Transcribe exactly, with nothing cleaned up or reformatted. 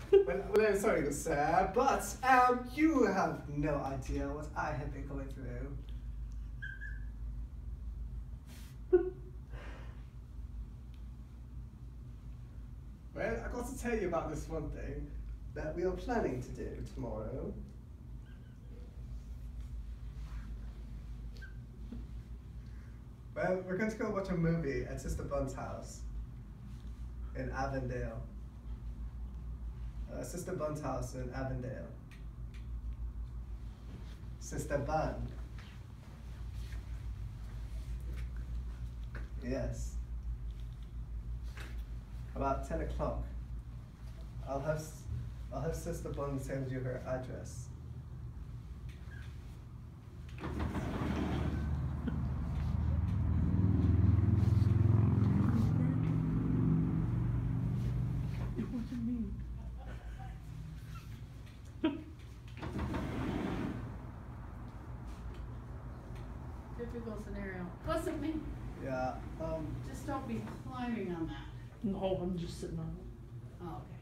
well, well, I'm sorry, good sir, but um, you have no idea what I have been going through. Well, I got to tell you about this one thing that we are planning to do tomorrow. Well, we're going to go watch a movie at Sister Bun's house in Avondale. Uh, Sister Bun's house in Avondale. Sister Bun. Yes. About ten o'clock. I'll have I'll have Sister Bun send you her address. It wasn't me. Typical scenario. Wasn't me. Yeah. Um. Just don't be climbing on that. No, I'm just sitting on it. Oh, okay.